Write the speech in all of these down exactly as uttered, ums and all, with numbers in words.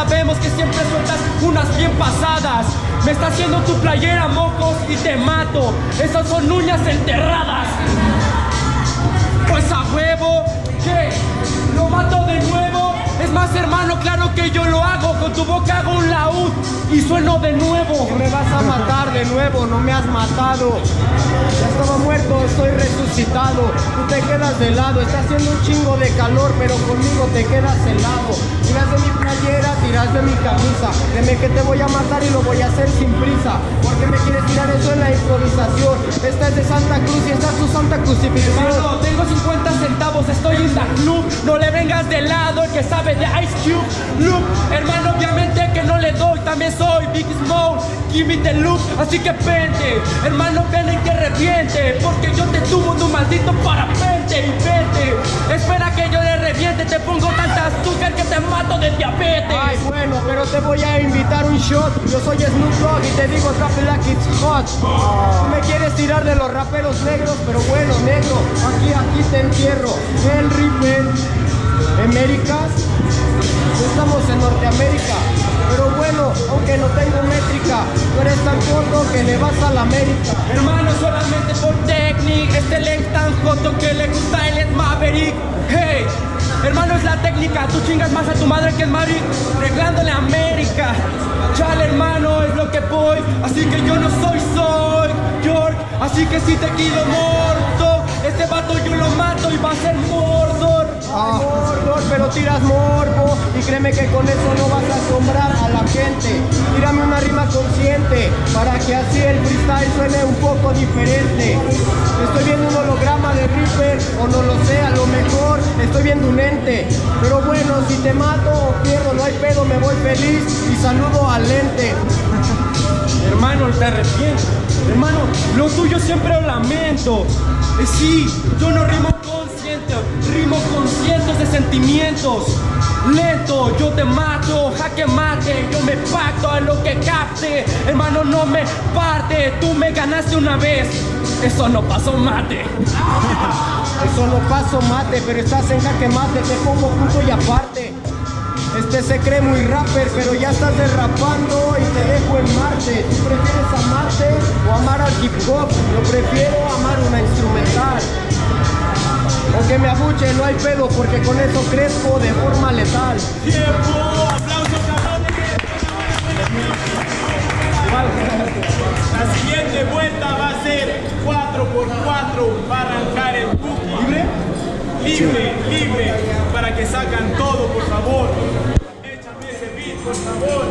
sabemos que siempre sueltas unas bien pasadas. Me está haciendo tu playera mocos y te mato. Esas son uñas enterradas. Pues a huevo, ¿qué? ¿Lo mato de nuevo? Es más, hermano, claro que yo lo hago. Con tu boca hago un laúd y sueno de nuevo. Me vas a matar de nuevo, no me has matado. Ya estaba muerto, estoy resucitado. Tú te quedas de lado, está haciendo un chingo de calor, pero conmigo te quedas helado. Tiras de mi playera, tiras de mi camisa. Créeme que te voy a matar y lo voy a hacer sin prisa. ¿Por qué me quieres tirar eso en la improvisación? Esta es de Santa Cruz y esta es tu santa crucifixión. Hermano, tengo cincuenta centavos, estoy en la club. No le vengas de lado, el que sabe de Ice Cube. Look, hermano, obviamente que no le doy. También soy Big Smoke, give me the look. Así que vente, hermano, ven y que reviente. Porque yo te tuvo en un maldito parapente. Y vente, espera que yo le reviente. Te pongo tanta azúcar que te mato de diabetes. Ay, bueno, pero te voy a invitar un shot. Yo soy Snoop Dogg y te digo drop it like it's hot. Tú me quieres tirar de los raperos negros, pero bueno, negro, aquí, aquí te entierro. El Ripper, Américas, estamos en Norteamérica. Pero bueno, aunque no tengo métrica, tú eres tan corto que le vas a la América. Hermano, solamente por técnica, este leg tan joto que le gusta el es Maverick. Hey, hermano, es la técnica, tú chingas más a tu madre que el Maverick, arreglándole a América. Chale, hermano, es lo que voy, así que yo no soy soy York, así que si te quedo muerto, este vato yo lo mato y va a ser Mordor. Ah, Mordor, pero tiras morbo y créeme que con eso no vas a asombrar a la gente. Tírame una rima consciente para que así el freestyle suene un poco diferente. Estoy viendo un holograma de Ripper, o no lo sé, a lo mejor estoy viendo un ente. Pero bueno, si te mato o pierdo, no hay pedo, me voy feliz y saludo al ente. Hermano, te arrepiento. Hermano, lo tuyo siempre lo lamento. Eh, sí, yo no rimo consciente, rimo con cientos de sentimientos. Lento, yo te mato, jaque mate, yo me pacto a lo que capte. Hermano, no me parte, tú me ganaste una vez, eso no pasó mate. Eso no pasó mate, pero estás en jaque mate, te pongo punto y aparte. Este se cree muy rapper, pero ya estás derrapando y te dejo en Marte. ¿Tú prefieres amarte o amar al hip hop? Yo prefiero amar una instrumental. Aunque me abuche, no hay pedo, porque con eso crezco de forma letal. ¡Tiempo! ¡Aplausos, cabrones! La siguiente vuelta va a ser cuatro por cuatro para arrancar el cookie. ¿Libre? Libre, libre, para que sacan todo, por favor. Échame ese beat, por favor.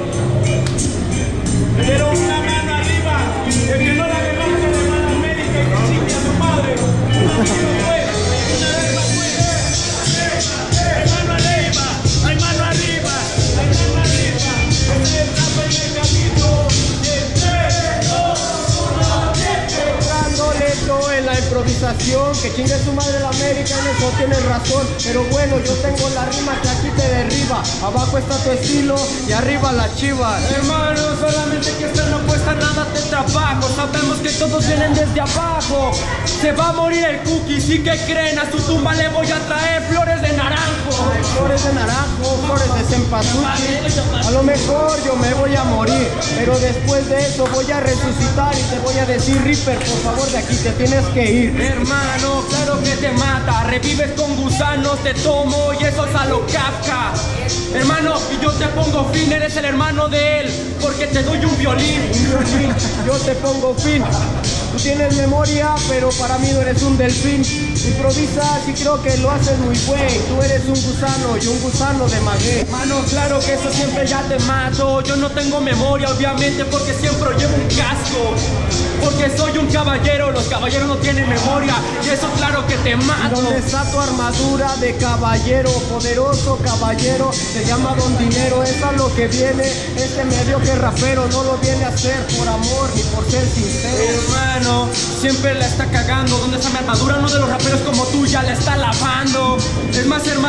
Pero una mano arriba, el que no la levante de mano América y que chingue a su madre. Una vez más, pues. Hay mano arriba, hay mano arriba, hay mano arriba. Este es rap en el camino. tres, dos, uno, siete. Entrando lento en la improvisación, que chingue su madre la América, en eso tienes razón. Pero bueno, yo tengo la rima que aquí te derriba. Abajo está tu estilo y arriba las chivas. Hermano, solamente que esto no cuesta nada de trabajo. Sabemos que todos vienen desde abajo. Se va a morir el cookie, sí que creen. A su tumba le voy a traer flores de naranjo. Flores de naranjo, flores de cempasúchil. A lo mejor yo me voy a morir, pero después de eso voy a resucitar y te voy a decir, Ripper, por favor, de aquí te tienes que ir. Hermano, claro que te mata. Revives con gusanos, te tomo y eso es a lo Kafka. Hermano, y yo te pongo fin, eres el hermano de él, porque te doy un violín. Un violín, yo te pongo fin. Tú tienes memoria, pero para mí no eres un delfín. Improvisas y creo que lo haces muy güey. Tú eres un gusano y un gusano de maguey. Hermano, claro que eso siempre ya te mato. Yo no tengo memoria, obviamente, porque siempre llevo un casco. Porque soy un caballero, los caballeros no tienen memoria. Y eso claro que te mato. ¿Dónde está tu armadura de caballero? Poderoso caballero, se llama Don Dinero. Es a lo que viene este medio que rapero. No lo viene a hacer por amor ni por ser sincero. Hermano, siempre la está cagando. ¿Dónde está mi armadura? Uno de los raperos como tú ya la está lavando. Es más, hermano, ya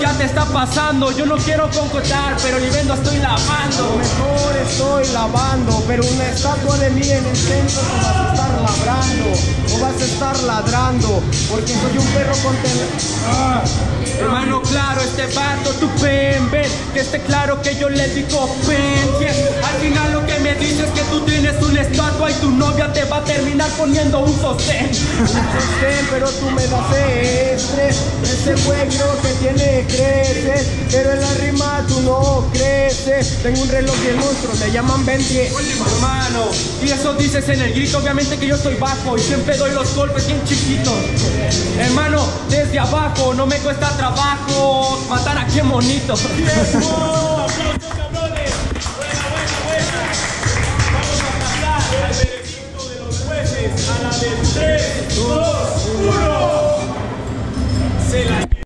ya te está pasando. Yo no quiero concordar, pero ni vendo estoy lavando. Mejor estoy lavando, pero una estatua de mí en el centro tú vas a estar labrando, o vas a estar ladrando, porque soy un perro con tele... Ah. Hermano, claro, este vato, tu pen, ven, que esté claro que yo le digo pen, yes. Al final lo que me dices es que tú tienes una estatua y tu novia te va a terminar poniendo un sostén. Un sostén, pero tú me das estrés. Ese pueblo que tiene creces, pero en la rima tú no creces. Tengo un reloj de monstruo, me llaman Ben diez. Hermano, y eso dices en el grito, obviamente que yo estoy bajo y siempre doy los golpes bien chiquitos. Hermano, desde abajo no me cuesta trabajo matar a quien bonito. ¡Tiempo! ¡Aplausos, cabrones! ¡Buena, buena, buena! Vamos a pasar al veredicto de los jueces a la de tres, dos, uno. Se la